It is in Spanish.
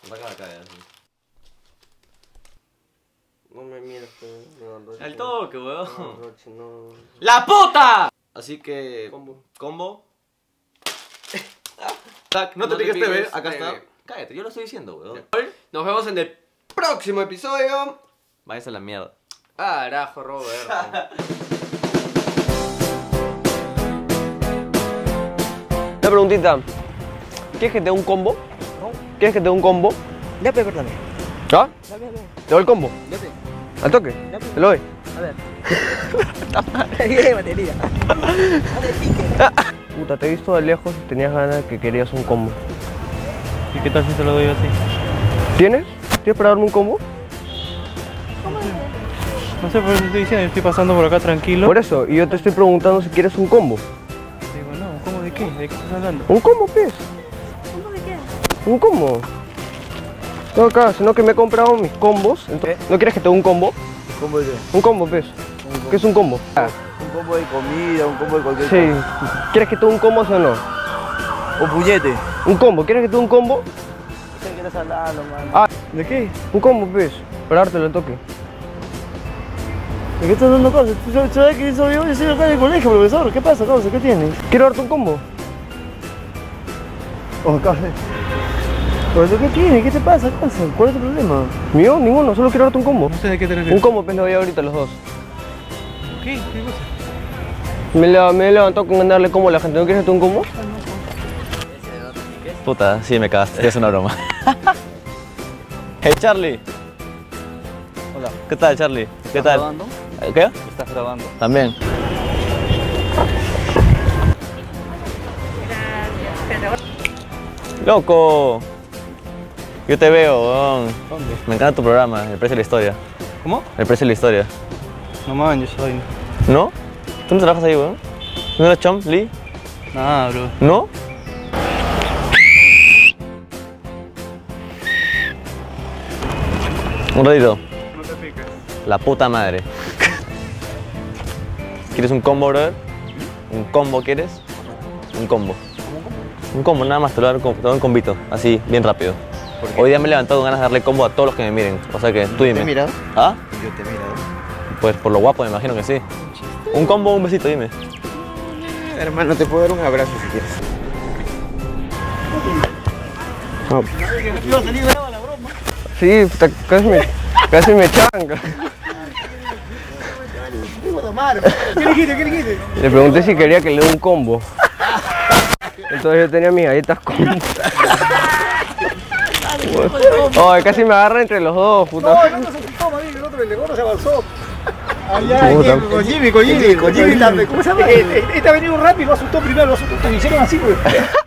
Acá, ya. No me mires, no, El toque, weón. No, Roche, no. ¡La puta! Así que... Combo. Tac, no te piques TV, acá está. Cállate, yo lo estoy diciendo, weón. Nos vemos en el próximo episodio. Váyase a la mierda. Carajo, Roberto. Una preguntita. ¿Quieres que te dé un combo? No. ¿Quieres que te dé un combo? Ya, pe, perdón. ¿Ah? Ya, pe. ¿Te doy el combo? Ya, pe. ¿Al toque? Ya, pe. ¿Te lo doy? A ver. Ahí batería. Puta, te he visto de lejos y tenías ganas que querías un combo. ¿Y qué tal si te lo doy así? ¿Tienes? ¿Tienes para darme un combo? No sé por qué te estoy diciendo, yo estoy pasando por acá tranquilo. Por eso, y yo te estoy preguntando si quieres un combo. Digo, no, ¿cómo de qué? ¿De qué estás hablando? ¿Un combo, pues? ¿Cómo de qué? ¿Un combo? No, acá, sino que me he comprado mis combos. Entonces, ¿no quieres que te dé un combo? ¿Cómo de qué? Un combo, pues. ¿Qué es un combo? Un combo de comida, un combo de cualquier Sí. cosa. ¿Quieres que te dé un combo, sí o no? Un puñete. ¿Un combo? ¿Quieres que te dé un combo? ¿Qué quieres hablar, man? Ah, ¿de qué? Un combo, pues. Para dártelo al toque. ¿De qué estás dando cosas? ¿Tú sabes que soy yo? Yo soy acá en el colegio, profesor. ¿Qué pasa, causa? ¿Qué tienes? Quiero darte un combo. Oh, causa. ¿Pero qué tienes? ¿Qué te pasa, causa? ¿Cuál es tu problema? ¿Mío? Ninguno, solo quiero darte un combo. No sé de qué te Un refieres. combo, pues, le doy ahorita a los dos. ¿Qué? ¿Qué cosa? Me he levantado con ganarle combo a la gente. ¿No quieres darte un combo? Puta, sí me cagaste, es una broma. Hey Charlie. Hola. ¿Qué tal, Charlie? ¿Qué ¿Estás tal? grabando? ¿Qué? ¿Estás grabando? También. ¡Loco! Yo te veo, weón. ¿Dónde? Me encanta tu programa, El Precio de la Historia. ¿Cómo? El Precio de la Historia. No man, yo soy. ¿No? ¿Tú no trabajas ahí, weón? ¿No eres Chom, Lee? Nada, bro. ¿No? Un ratito. No te piques. La puta madre. ¿Quieres un combo, brother? ¿Un combo quieres? Un combo. Un combo, nada más, te lo doy un combito, así, bien rápido. Hoy día me he levantado con ganas de darle combo a todos los que me miren. O sea que tú dime. ¿Te he mirado? ¿Ah? Yo te he mirado. Pues por lo guapo me imagino que sí. Un combo o un besito, dime. Hermano, te puedo dar un abrazo si quieres. No. Sí, puta, casi me chanca. ¿Qué le quite? ¿Qué le quite? Le pregunté si quería que le dé un combo. Entonces yo tenía mis galletas combo. Oh, casi me agarra entre los dos, puta. No se picó, el otro, el de gordo se avanzó. Puta. Con Jimmy. ¿Cómo se llama? Este ha venido rápido, lo asustó primero, lo hicieron así, güey.